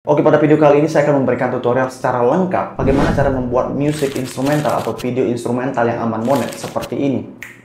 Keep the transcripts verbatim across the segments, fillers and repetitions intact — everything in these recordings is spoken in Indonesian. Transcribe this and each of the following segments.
Oke, pada video kali ini saya akan memberikan tutorial secara lengkap bagaimana cara membuat musik instrumental atau video instrumental yang aman monet seperti ini.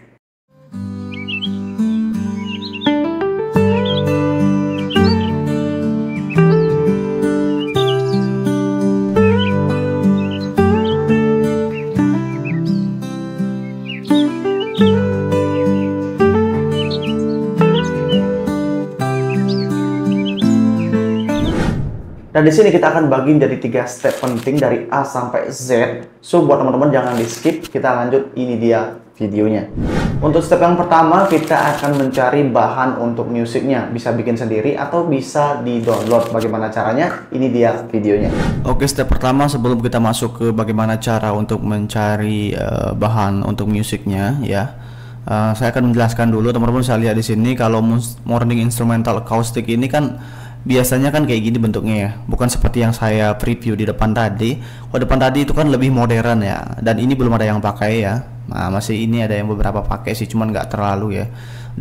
Dan di sini kita akan bagi jadi tiga step penting dari A sampai Z. So buat teman-teman jangan di skip, kita lanjut, ini dia videonya. Untuk step yang pertama kita akan mencari bahan untuk musiknya. Bisa bikin sendiri atau bisa di-download. Bagaimana caranya? Ini dia videonya. Oke, step pertama sebelum kita masuk ke bagaimana cara untuk mencari uh, bahan untuk musiknya ya. Uh, saya akan menjelaskan dulu, teman-teman bisa lihat di sini kalau morning instrumental acoustic ini kan biasanya kan kayak gini bentuknya ya, bukan seperti yang saya preview di depan tadi. Kalau depan tadi itu kan lebih modern ya, dan ini belum ada yang pakai ya. Nah masih ini ada yang beberapa pakai sih, cuman nggak terlalu ya.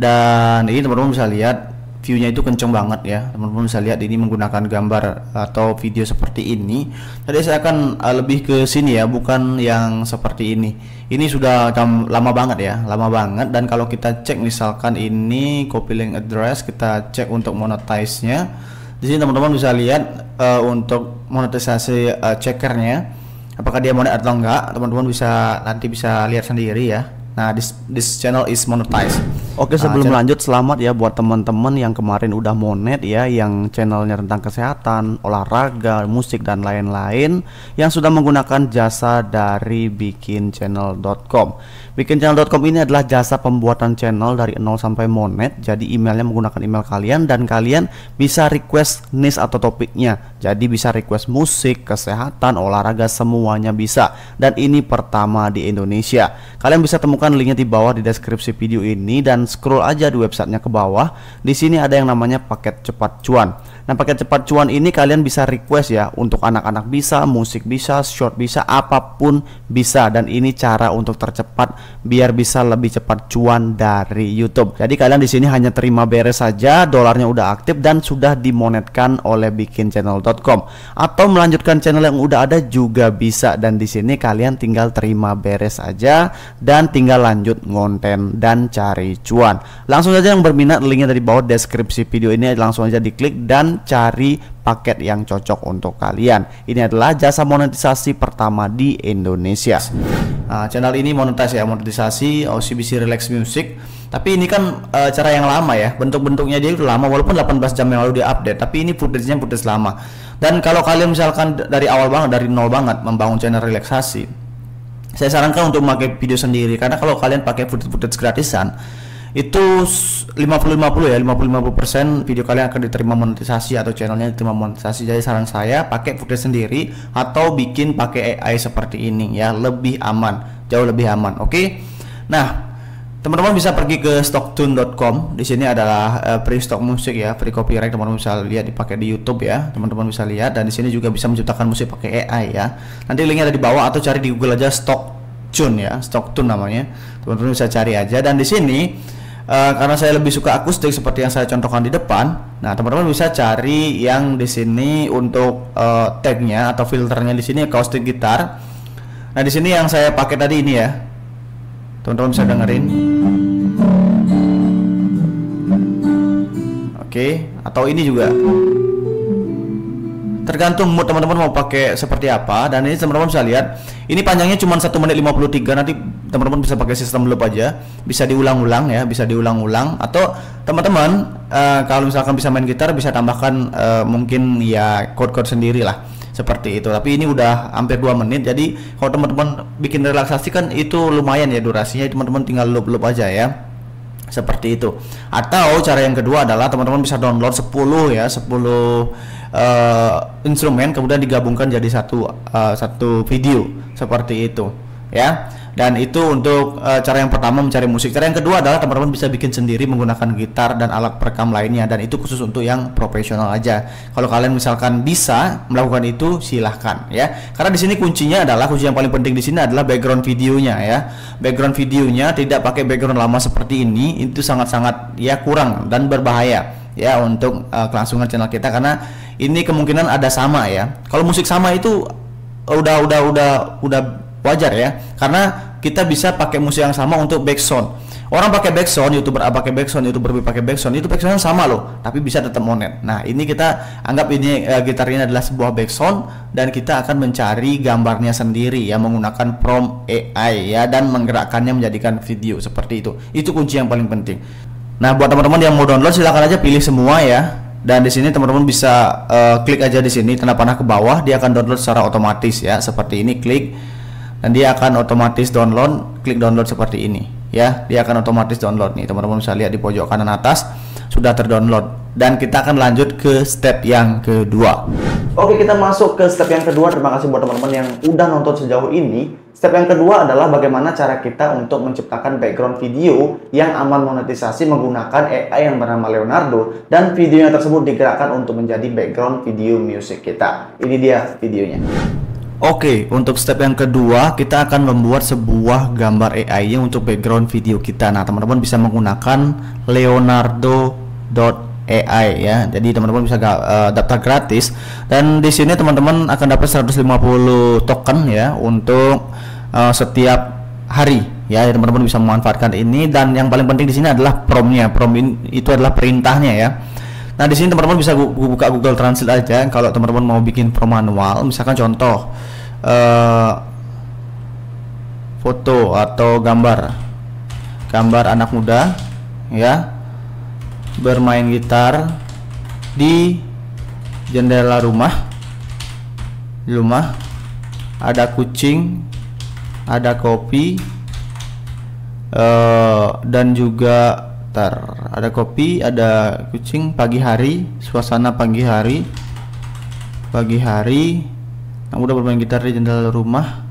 Dan ini teman-teman bisa lihat viewnya itu kenceng banget ya. Teman-teman bisa lihat ini menggunakan gambar atau video seperti ini. Tadi saya akan uh, lebih ke sini ya, bukan yang seperti ini. Ini sudah lama banget ya, lama banget. Dan kalau kita cek misalkan ini copy link address, kita cek untuk monetize-nya. Di sini teman-teman bisa lihat uh, untuk monetisasi uh, checkernya, apakah dia monet atau enggak. Teman-teman bisa nanti bisa lihat sendiri ya. Nah, this, this channel is monetized. Oke, sebelum nah, lanjut, selamat ya buat teman-teman yang kemarin udah monet ya, yang channelnya tentang kesehatan, olahraga, musik dan lain-lain, yang sudah menggunakan jasa dari bikin channel dot com. bikin channel dot com ini adalah jasa pembuatan channel dari nol sampai monet. Jadi emailnya menggunakan email kalian dan kalian bisa request niche atau topiknya. Jadi bisa request musik, kesehatan, olahraga, semuanya bisa. Dan ini pertama di Indonesia. Kalian bisa temukan linknya di bawah di deskripsi video ini dan scroll aja di websitenya ke bawah. Di sini ada yang namanya paket cepat cuan. Nah, paket cepat cuan ini kalian bisa request ya, untuk anak-anak bisa, musik bisa, short bisa, apapun bisa. Dan ini cara untuk tercepat biar bisa lebih cepat cuan dari YouTube. Jadi kalian di sini hanya terima beres saja, dolarnya udah aktif dan sudah dimonetkan oleh bikin channel dot com. Atau melanjutkan channel yang udah ada juga bisa. Dan di sini kalian tinggal terima beres aja dan tinggal lanjut ngonten dan cari cuan. Langsung saja yang berminat, linknya dari bawah deskripsi video ini, langsung aja diklik dan cari paket yang cocok untuk kalian. Ini adalah jasa monetisasi pertama di Indonesia. Nah, channel ini monetisasi ya, monetisasi O C B C Relax Music. Tapi ini kan e, cara yang lama ya, bentuk-bentuknya dia itu lama, walaupun delapan belas jam yang lalu dia update, tapi ini footage-nya footage lama. Dan kalau kalian misalkan dari awal banget, dari nol banget membangun channel relaksasi, saya sarankan untuk memakai video sendiri, karena kalau kalian pakai footage-footage gratisan itu lima puluh lima puluh ya, lima puluh lima puluh persen video kalian akan diterima monetisasi atau channelnya diterima monetisasi. Jadi saran saya pakai footage sendiri atau bikin pakai A I seperti ini ya, lebih aman, jauh lebih aman. Oke. Nah, teman-teman bisa pergi ke stocktune dot com. Di sini adalah uh, free stock musik ya, free copyright. Teman-teman bisa lihat, dipakai di YouTube ya. Teman-teman bisa lihat, dan di sini juga bisa menciptakan musik pakai A I ya. Nanti linknya ada di bawah atau cari di Google aja Stocktune ya, Stocktune namanya. Teman-teman bisa cari aja. Dan di sini Uh, karena saya lebih suka akustik seperti yang saya contohkan di depan. Nah, teman-teman bisa cari yang di sini untuk uh, tagnya atau filternya di sini acoustic gitar. Nah, di sini yang saya pakai tadi ini ya. Teman-teman bisa dengerin. Oke, okay. Atau ini juga. Tergantung mood teman-teman mau pakai seperti apa. Dan ini teman-teman bisa lihat, ini panjangnya cuma satu menit lima puluh tiga. Nanti teman-teman bisa pakai sistem loop aja, bisa diulang-ulang ya, bisa diulang-ulang. Atau teman-teman uh, kalau misalkan bisa main gitar, bisa tambahkan uh, mungkin ya chord-chord sendiri lah, seperti itu. Tapi ini udah hampir dua menit. Jadi kalau teman-teman bikin relaksasi kan itu lumayan ya durasinya, teman-teman tinggal loop-loop aja ya, seperti itu. Atau cara yang kedua adalah teman-teman bisa download sepuluh ya, sepuluh uh, instrumen, kemudian digabungkan jadi satu uh, satu video seperti itu ya. Dan itu untuk uh, cara yang pertama mencari musik. Cara yang kedua adalah teman-teman bisa bikin sendiri menggunakan gitar dan alat perekam lainnya, dan itu khusus untuk yang profesional aja. Kalau kalian misalkan bisa melakukan itu, silahkan ya. Karena di sini kuncinya adalah, kunci yang paling penting di sini adalah background videonya ya. Background videonya tidak pakai background lama seperti ini, itu sangat-sangat ya kurang dan berbahaya ya untuk uh, kelangsungan channel kita, karena ini kemungkinan ada sama ya. Kalau musik sama itu udah udah udah udah wajar ya, karena kita bisa pakai musik yang sama untuk background. Orang pakai background, youtuber A pakai background, youtuber B pakai background, itu background sama loh, tapi bisa tetap monet. Nah ini kita anggap ini uh, gitar ini adalah sebuah background, dan kita akan mencari gambarnya sendiri ya menggunakan prompt A I ya, dan menggerakkannya menjadikan video seperti itu. Itu kunci yang paling penting. Nah buat teman-teman yang mau download silahkan aja pilih semua ya. Dan di sini teman-teman bisa uh, klik aja di sini tanda panah ke bawah, dia akan download secara otomatis ya. Seperti ini, klik dan dia akan otomatis download. Klik download seperti ini ya, dia akan otomatis download nih. Teman-teman bisa lihat di pojok kanan atas sudah terdownload, dan kita akan lanjut ke step yang kedua. Oke, kita masuk ke step yang kedua. Terima kasih buat teman-teman yang udah nonton sejauh ini. Step yang kedua adalah bagaimana cara kita untuk menciptakan background video yang aman monetisasi menggunakan A I yang bernama Leonardo, dan videonya tersebut digerakkan untuk menjadi background video music kita. Ini dia videonya. Oke, untuk step yang kedua kita akan membuat sebuah gambar A I untuk background video kita. Nah, teman-teman bisa menggunakan leonardo dot A I ya. Jadi teman-teman bisa uh, daftar gratis, dan di sini teman-teman akan dapat seratus lima puluh token ya untuk uh, setiap hari ya. Teman-teman bisa memanfaatkan ini, dan yang paling penting di sini adalah promnya. Prom itu adalah perintahnya ya. Nah, di sini teman-teman bisa buka Google Translate aja kalau teman-teman mau bikin prom manual. Misalkan contoh uh, foto atau gambar gambar anak muda ya bermain gitar di jendela rumah. Di rumah ada kucing, ada kopi, uh, dan juga tar, ada kopi, ada kucing, pagi hari, suasana pagi hari, pagi hari, yang udah bermain gitar di jendela rumah.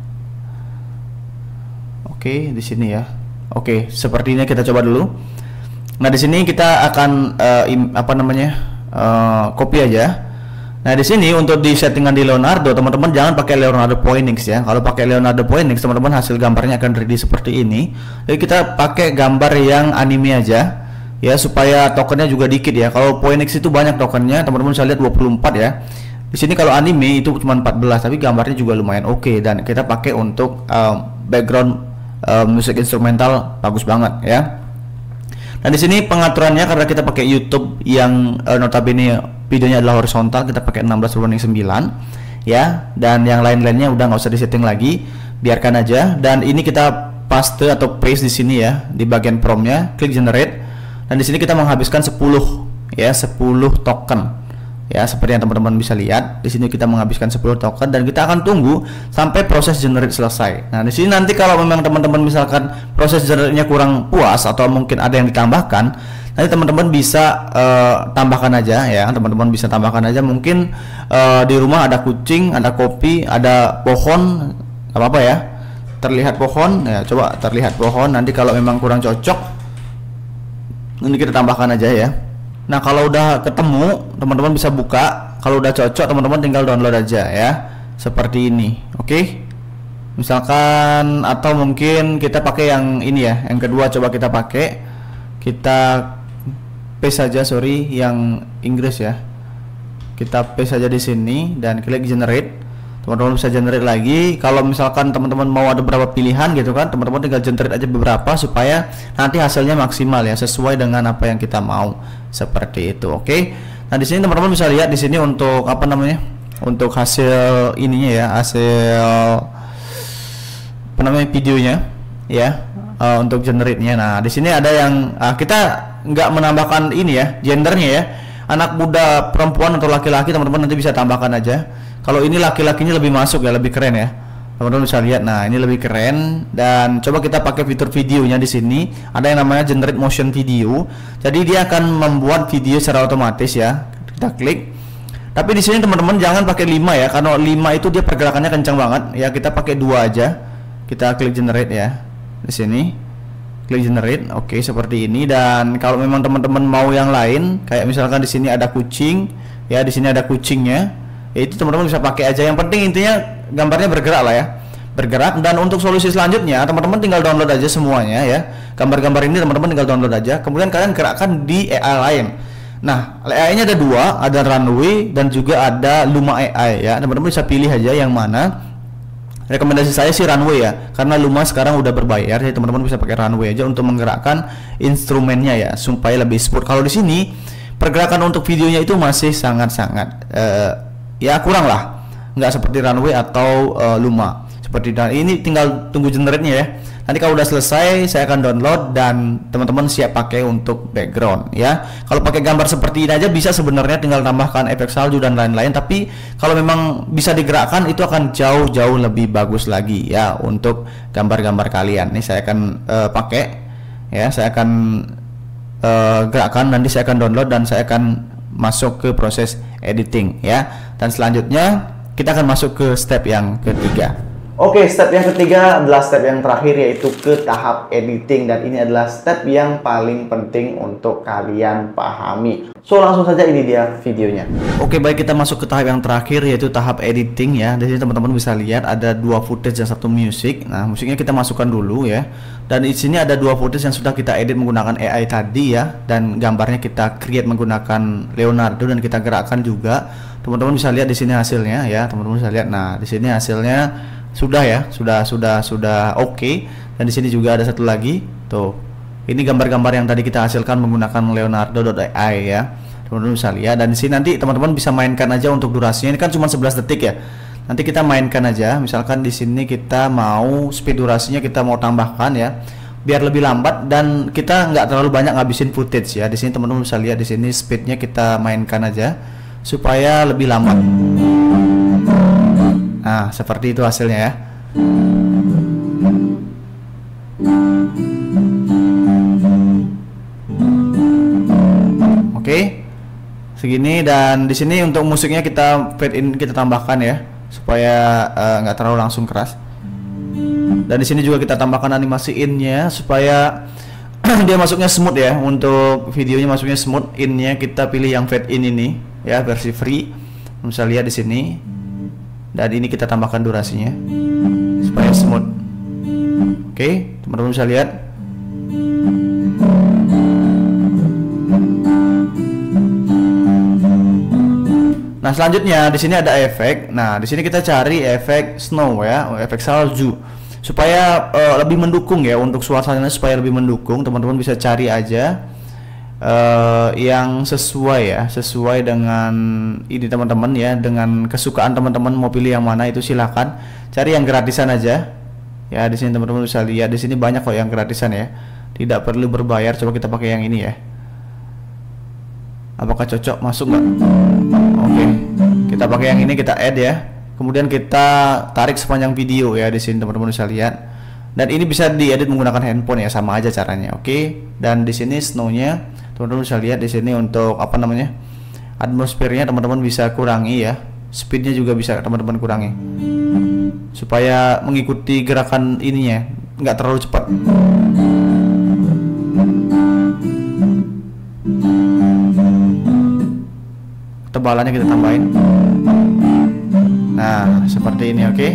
Oke, di sini ya. Oke, sepertinya kita coba dulu. Nah, di sini kita akan uh, im, apa namanya uh, copy aja. Nah, di sini untuk di settingan di Leonardo, teman-teman jangan pakai Leonardo Poinix ya. Kalau pakai Leonardo Poinix, teman-teman hasil gambarnya akan ready seperti ini. Jadi kita pakai gambar yang anime aja ya, supaya tokennya juga dikit ya. Kalau Poinix itu banyak tokennya, teman-teman bisa lihat dua puluh empat ya. Di sini kalau anime itu cuma empat belas, tapi gambarnya juga lumayan oke, okay. Dan kita pakai untuk uh, background uh, musik instrumental bagus banget ya. Nah, di sini pengaturannya karena kita pakai YouTube yang uh, notabene videonya adalah horizontal, kita pakai enam belas banding sembilan ya, dan yang lain-lainnya udah nggak usah disetting lagi, biarkan aja. Dan ini kita paste atau paste di sini ya, di bagian promnya, klik generate, dan di sini kita menghabiskan sepuluh ya, sepuluh token ya, seperti yang teman-teman bisa lihat. Di sini kita menghabiskan sepuluh token, dan kita akan tunggu sampai proses generate selesai. Nah, di sini nanti kalau memang teman-teman misalkan proses generate-nya kurang puas atau mungkin ada yang ditambahkan, nanti teman-teman bisa uh, tambahkan aja ya. Teman-teman bisa tambahkan aja, mungkin uh, di rumah ada kucing, ada kopi, ada pohon, apa-apa ya. Terlihat pohon ya, coba terlihat pohon. Nanti kalau memang kurang cocok, ini kita tambahkan aja ya. Nah, kalau udah ketemu, teman-teman bisa buka. Kalau udah cocok, teman-teman tinggal download aja ya, seperti ini. Oke, misalkan, atau mungkin kita pakai yang ini ya, yang kedua. Coba kita pakai, kita paste saja, sorry, yang Inggris ya. Kita paste saja di sini dan klik generate. Teman-teman bisa generate lagi. Kalau misalkan teman-teman mau ada beberapa pilihan gitu kan, teman-teman tinggal generate aja beberapa supaya nanti hasilnya maksimal ya, sesuai dengan apa yang kita mau, seperti itu. Oke. Nah, di sini teman-teman bisa lihat di sini untuk apa namanya? Untuk hasil ininya ya, hasil apa namanya videonya ya, uh, untuk generate-nya. Nah, di sini ada yang uh, kita nggak menambahkan ini ya, gendernya ya. Anak muda, perempuan atau laki-laki, teman-teman nanti bisa tambahkan aja. Kalau ini laki-lakinya lebih masuk ya, lebih keren ya. Teman-teman bisa lihat. Nah, ini lebih keren. Dan coba kita pakai fitur videonya di sini. Ada yang namanya generate motion video. Jadi dia akan membuat video secara otomatis ya. Kita klik. Tapi di sini teman-teman jangan pakai lima ya, karena lima itu dia pergerakannya kencang banget ya. Kita pakai dua aja. Kita klik generate ya. Di sini klik generate. Oke, seperti ini. Dan kalau memang teman-teman mau yang lain, kayak misalkan di sini ada kucing ya, di sini ada kucingnya. Ya, itu teman-teman bisa pakai aja. Yang penting intinya gambarnya bergerak lah ya, bergerak. Dan untuk solusi selanjutnya, teman-teman tinggal download aja semuanya ya. Gambar-gambar ini teman-teman tinggal download aja. Kemudian kalian gerakkan di A I lain. Nah, A I-nya ada dua, ada Runway dan juga ada Luma A I ya. Teman-teman bisa pilih aja yang mana. Rekomendasi saya sih Runway ya, karena Luma sekarang udah berbayar, jadi teman-teman bisa pakai Runway aja untuk menggerakkan instrumennya ya, supaya lebih smooth. Kalau di sini pergerakan untuk videonya itu masih sangat-sangat uh, ya kurang lah, nggak seperti Runway atau uh, Luma. Seperti dan ini tinggal tunggu generate-nya ya. Nanti kalau udah selesai saya akan download dan teman-teman siap pakai untuk background ya. Kalau pakai gambar seperti ini aja bisa sebenarnya, tinggal tambahkan efek salju dan lain-lain, tapi kalau memang bisa digerakkan itu akan jauh-jauh lebih bagus lagi ya untuk gambar-gambar kalian. Ini saya akan uh, pakai ya, saya akan uh, gerakkan, nanti saya akan download dan saya akan masuk ke proses editing ya. Dan selanjutnya kita akan masuk ke step yang ketiga. Oke, step yang ketiga adalah step yang terakhir, yaitu ke tahap editing, dan ini adalah step yang paling penting untuk kalian pahami. So langsung saja ini dia videonya. Oke, baik, kita masuk ke tahap yang terakhir yaitu tahap editing ya. Di sini teman-teman bisa lihat ada dua footage dan satu musik. Nah, musiknya kita masukkan dulu ya. Dan di sini ada dua footage yang sudah kita edit menggunakan A I tadi ya, dan gambarnya kita create menggunakan Leonardo dan kita gerakkan juga. Teman-teman bisa lihat di sini hasilnya ya. Teman-teman bisa lihat. Nah, di sini hasilnya sudah ya, sudah sudah sudah oke okay. Dan di sini juga ada satu lagi tuh, ini gambar-gambar yang tadi kita hasilkan menggunakan Leonardo dot A I ya, teman-teman bisa lihat. Dan di sini nanti teman-teman bisa mainkan aja untuk durasinya, ini kan cuma sebelas detik ya, nanti kita mainkan aja. Misalkan di sini kita mau speed durasinya kita mau tambahkan ya, biar lebih lambat dan kita nggak terlalu banyak ngabisin footage ya. Di sini teman-teman bisa lihat, di sini speednya kita mainkan aja supaya lebih lambat. Nah, seperti itu hasilnya ya. Oke, segini. Dan di sini untuk musiknya kita fade in, kita tambahkan ya, supaya nggak uh, terlalu langsung keras. Dan di sini juga kita tambahkan animasi in-nya supaya dia masuknya smooth ya. Untuk videonya masuknya smooth, in-nya kita pilih yang fade in ini ya, versi free. Bisa lihat di sini. Dan ini kita tambahkan durasinya supaya smooth. Oke, teman-teman bisa lihat. Nah, selanjutnya di sini ada efek. Nah, di sini kita cari efek snow ya, efek salju supaya uh, lebih mendukung ya, untuk suasananya supaya lebih mendukung. Teman-teman bisa cari aja Uh, yang sesuai ya, sesuai dengan ini teman-teman ya, dengan kesukaan teman-teman mau pilih yang mana itu silakan cari yang gratisan aja ya. Di sini teman-teman bisa lihat, di sini banyak kok yang gratisan ya, tidak perlu berbayar. Coba kita pakai yang ini ya, apakah cocok, masuk nggak? Oke, kita pakai yang ini, kita add ya, kemudian kita tarik sepanjang video ya. Di sini teman-teman bisa lihat, dan ini bisa diedit menggunakan handphone ya, sama aja caranya. Oke, dan di sini snow-nya teman-teman bisa lihat. Di sini untuk apa namanya, atmosfernya teman-teman bisa kurangi ya, speednya juga bisa teman-teman kurangi supaya mengikuti gerakan ininya, nggak terlalu cepat. Ketebalannya kita tambahin. Nah, seperti ini. Oke,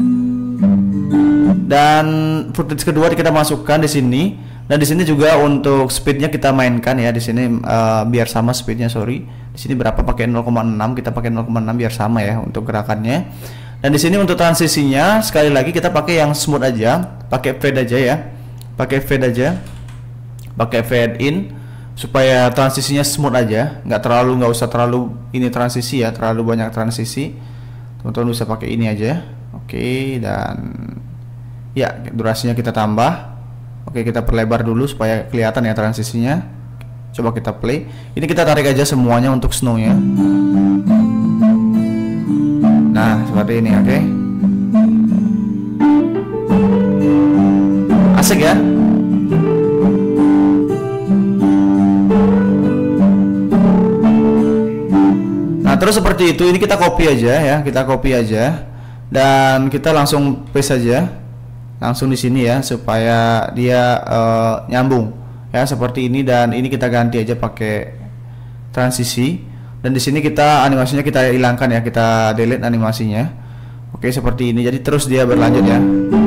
dan footage kedua kita masukkan di sini. Dan di sini juga untuk speednya kita mainkan ya. Di sini uh, biar sama speednya, sorry. Di sini berapa, pakai nol koma enam, kita pakai nol koma enam biar sama ya untuk gerakannya. Dan di sini untuk transisinya sekali lagi kita pakai yang smooth aja, pakai fade aja ya, pakai fade aja, pakai fade in supaya transisinya smooth aja, nggak terlalu, nggak usah terlalu ini transisi ya, terlalu banyak transisi. Teman-teman bisa pakai ini aja. Oke, dan ya durasinya kita tambah. Oke, kita perlebar dulu supaya kelihatan ya transisinya. Coba kita play. Ini kita tarik aja semuanya untuk snow-nya. Nah, seperti ini. Oke, asik ya. Nah, terus seperti itu. Ini kita copy aja ya, kita copy aja dan kita langsung paste aja. Langsung di sini ya, supaya dia uh, nyambung ya, seperti ini. Dan ini kita ganti aja pakai transisi, dan di sini kita animasinya kita hilangkan ya, kita delete animasinya. Oke, seperti ini. Jadi terus dia berlanjut ya.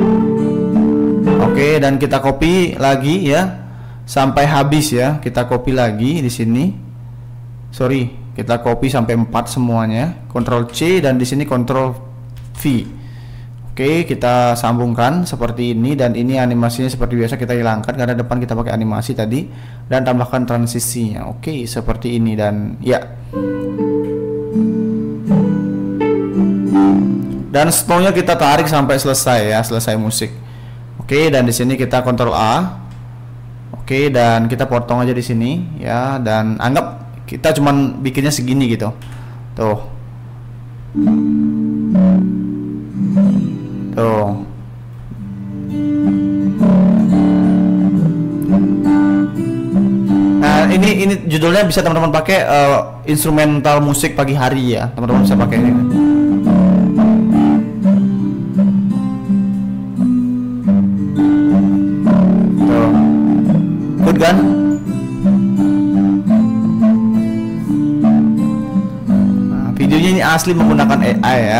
Oke, dan kita copy lagi ya sampai habis ya, kita copy lagi di sini sorry, kita copy sampai empat semuanya, Ctrl C, dan di sini Ctrl V. Oke, kita sambungkan seperti ini, dan ini animasinya seperti biasa kita hilangkan karena depan kita pakai animasi tadi, dan tambahkan transisinya. Oke, seperti ini, dan ya. Dan stone-nya kita tarik sampai selesai ya, selesai musik. Oke, dan di sini kita Ctrl A. Oke, dan kita potong aja di sini ya, dan anggap kita cuman bikinnya segini gitu. Tuh. Tuh. Nah, ini ini judulnya bisa teman-teman pakai uh, instrumental musik pagi hari ya. Teman-teman bisa pakai ini. Tuh. Good kan? Nah, videonya ini asli menggunakan A I ya.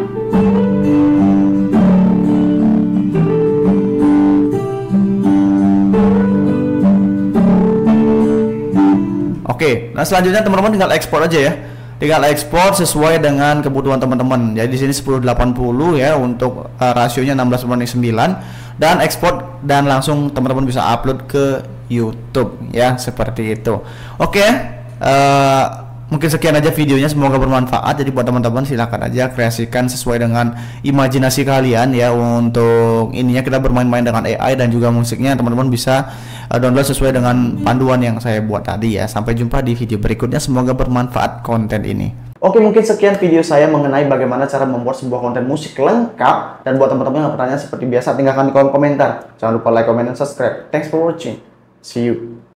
Oke, nah selanjutnya teman-teman tinggal ekspor aja ya. Tinggal ekspor sesuai dengan kebutuhan teman-teman. Jadi di sini sepuluh delapan puluh ya untuk uh, rasionya enam belas banding sembilan, dan ekspor dan langsung teman-teman bisa upload ke YouTube ya, seperti itu. Oke, uh, mungkin sekian aja videonya, semoga bermanfaat. Jadi buat teman-teman silahkan aja kreasikan sesuai dengan imajinasi kalian ya. Untuk ininya kita bermain-main dengan A I, dan juga musiknya teman-teman bisa uh, download sesuai dengan panduan yang saya buat tadi ya. Sampai jumpa di video berikutnya, semoga bermanfaat konten ini. Oke, mungkin sekian video saya mengenai bagaimana cara membuat sebuah konten musik lengkap. Dan buat teman-teman yang pertanyaan seperti biasa, tinggalkan di kolom komentar. Jangan lupa like, comment, dan subscribe. Thanks for watching. See you.